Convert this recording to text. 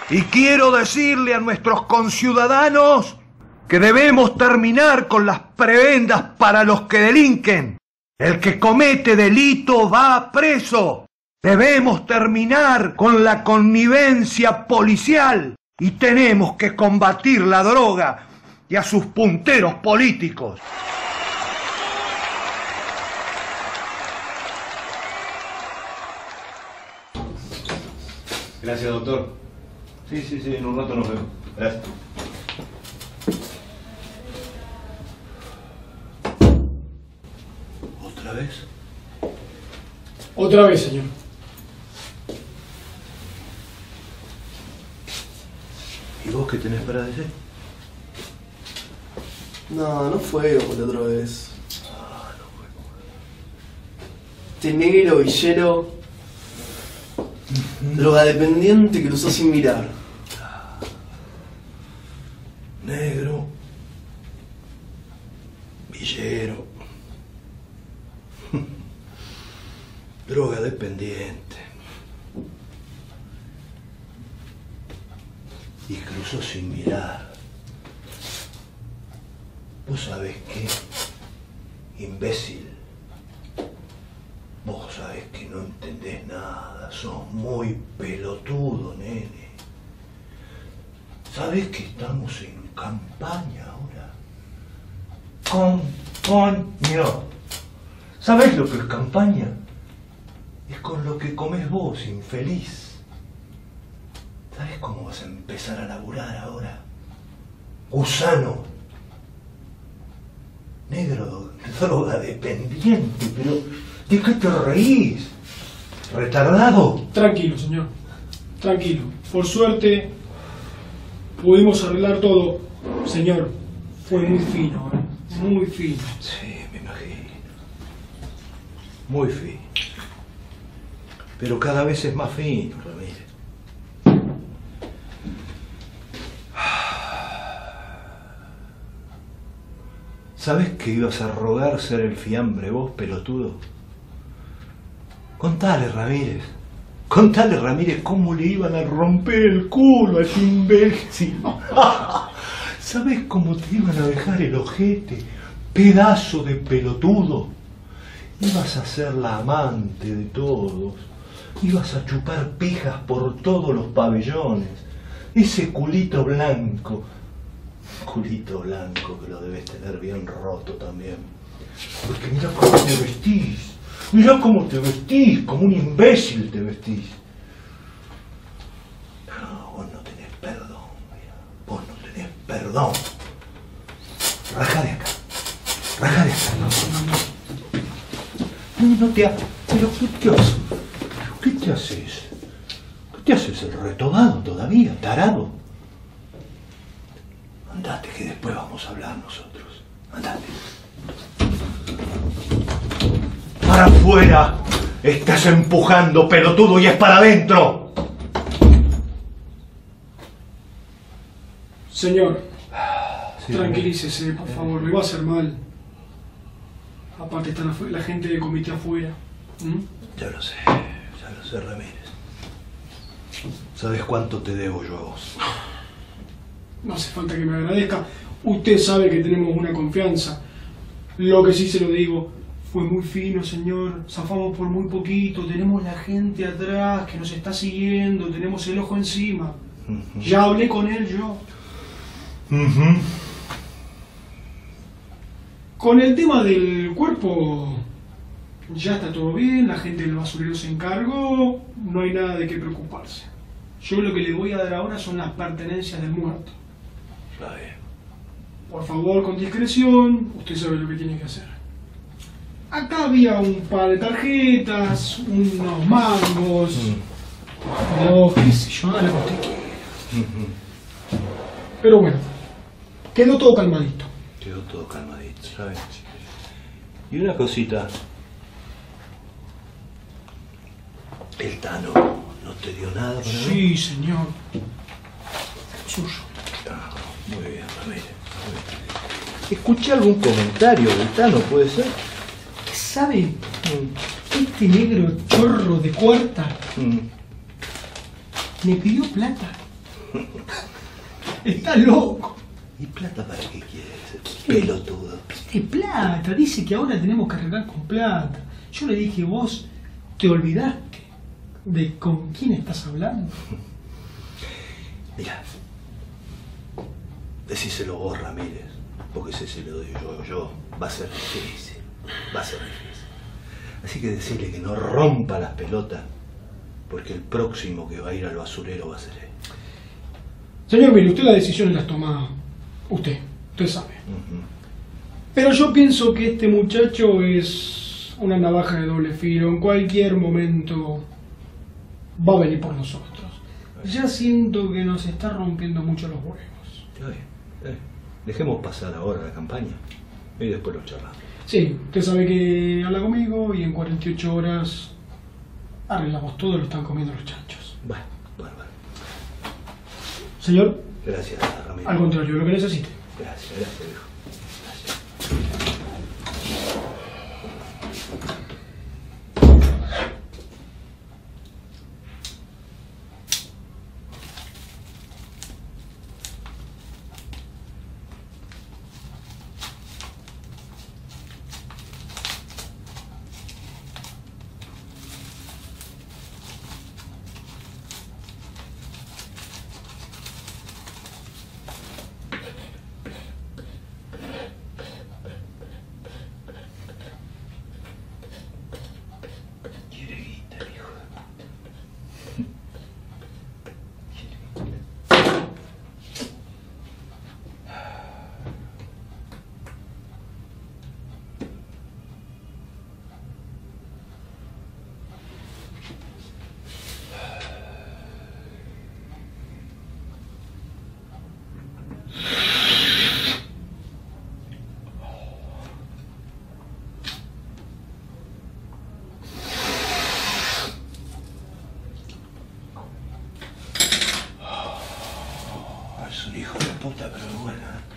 Y quiero decirle a nuestros conciudadanos que debemos terminar con las prebendas para los que delinquen. El que comete delito va preso. Debemos terminar con la connivencia policial y tenemos que combatir la droga y a sus punteros políticos. Gracias, doctor. Sí, en un rato nos vemos. Gracias. ¿Otra vez? Otra vez, señor. ¿Y vos qué tenés para decir? No fue como la otra vez. Este negro villero, drogadependiente que lo usó sin mirar. Negro, villero, droga dependiente. Y cruzó sin mirar. ¿Vos sabés qué? Imbécil. Vos sabés que no entendés nada. Sos muy pelotudo, nene. ¿Sabés que estamos en campaña ahora? Coño. ¿Sabés lo que es campaña? Es con lo que comés vos, infeliz. ¿Sabés cómo vas a empezar a laburar ahora? Gusano. Negro, droga dependiente, pero ¿de qué te reís? ¿Retardado? Tranquilo, señor. Tranquilo. Por suerte, pudimos arreglar todo. Señor, fue muy fino, ¿eh? Muy fino. Sí, me imagino. Muy fino. Pero cada vez es más fino, Ramírez. ¿Sabés que ibas a rogar ser el fiambre vos, pelotudo? Contale, Ramírez. Contale, Ramírez, cómo le iban a romper el culo a ese imbécil. ¿Sabés cómo te iban a dejar el ojete? Pedazo de pelotudo. Ibas a ser la amante de todos. Ibas a chupar pijas por todos los pabellones. Ese culito blanco. Culito blanco que lo debes tener bien roto también. Porque mirá cómo te vestís. Mirá cómo te vestís. Como un imbécil te vestís. No, vos no tenés perdón. Mirá. Vos no tenés perdón. Rajá de acá. Rajá de acá. No te hagas. ¿Pero qué te haces? ¿Qué te haces? ¿Qué te haces? ¿El retobado todavía? ¿Tarado? Andate, que después vamos a hablar nosotros. Andate. ¡Para afuera! Estás empujando, pelotudo, y es para adentro. Señor, Sí, tranquilícese, por favor. Le va a hacer mal. Aparte está la gente del comité afuera. Ya lo sé, Ramírez. ¿Sabes cuánto te debo yo a vos? No hace falta que me agradezca. Usted sabe que tenemos una confianza. Lo que sí se lo digo, fue muy fino, señor. Zafamos por muy poquito. Tenemos la gente atrás que nos está siguiendo. Tenemos el ojo encima. Ya hablé con él yo. Con el tema del cuerpo, ya está todo bien. La gente del basurero se encargó. No hay nada de qué preocuparse. Yo lo que le voy a dar ahora son las pertenencias del muerto. Está bien. Por favor, con discreción, usted sabe lo que tiene que hacer. Acá había un par de tarjetas, unos mangos, qué sé yo, nada lo que usted quiera. Pero bueno, quedó todo calmadito. Quedó todo calmadito, ¿sabes? Y una cosita. El Tano no te dio nada para mí. Sí, señor. Suyo. Ah, muy bien, Ramírez. Escuché algún comentario del Tano, ¿puede ser? ¿Qué sabe? Este negro chorro de cuarta me pidió plata. Está loco. ¿Y plata para qué quieres? Pelotudo. ¿Qué plata? Dice que ahora tenemos que arreglar con plata. Yo le dije, vos te olvidaste de con quién estás hablando. Mira, decíselo vos, Ramírez, porque si se lo doy yo, va a ser difícil. Va a ser difícil. Así que decirle que no rompa las pelotas, porque el próximo que va a ir al basurero va a ser él. Señor, mire, usted las decisiones las toma usted sabe. Pero yo pienso que este muchacho es una navaja de doble filo. En cualquier momento va a venir por nosotros. Ya siento que nos está rompiendo mucho los huevos. Está bien. Dejemos pasar ahora la campaña y después lo charlamos. Sí, usted sabe que habla conmigo y en 48 horas arreglamos todo, lo están comiendo los chanchos. Bueno. Señor, Gracias, Ramírez. al contrario, lo que necesite. Gracias, viejo. Es un hijo de puta, pero bueno.